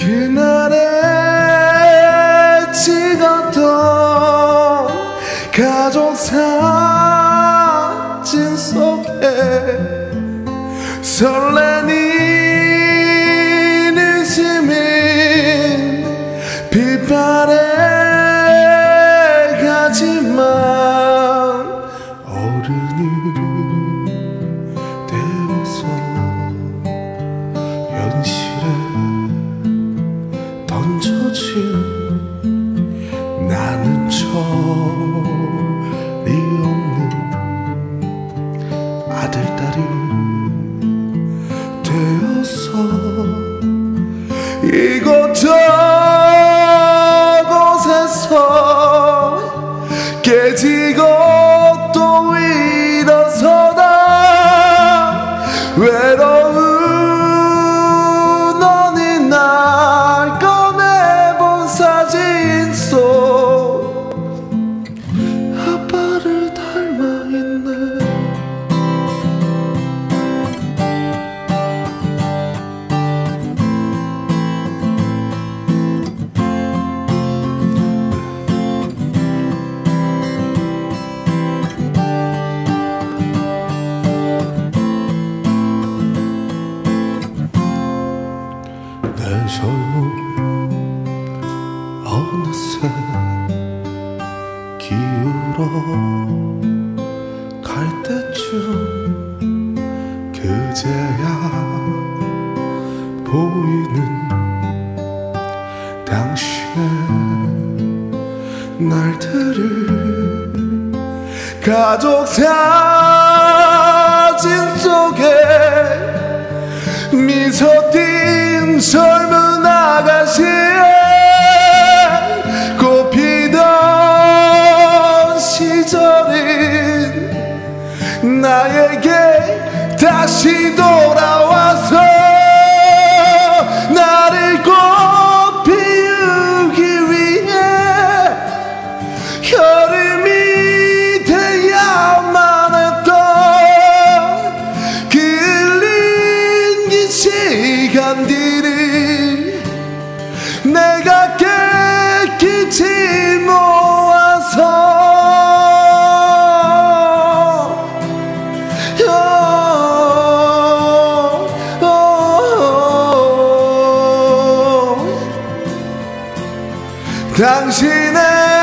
그날에 찍었던 가족 사진 속에 설레는 웃음이 빛바래 가지만 어른이 되어서 현실에 던져진 나는 철이 없는 아들 딸이 되어서 이곳저곳에서 깨지고 또 일어서다 외로운 어느 날 꺼내본 사진 속 아빠를 닮아있네. 내 젊음 어느새 기울어 갈 때쯤 그제야 보이는 당신의 날들을 가족 사진 속에 미소 띈 젊은 아가씨의 꽃피던 시절은 나에게 다시 돌아와서 나를 꽃 피우기 위해 여름이 돼야만 했던 그 흘린 긴 시간들을 내가 깨끗이 모아서 당신의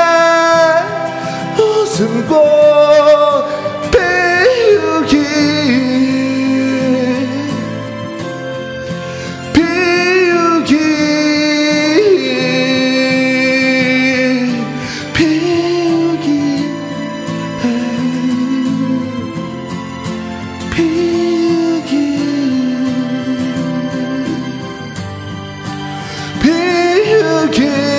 웃음꽃 피우기 피우기 피우기 피우기 피우기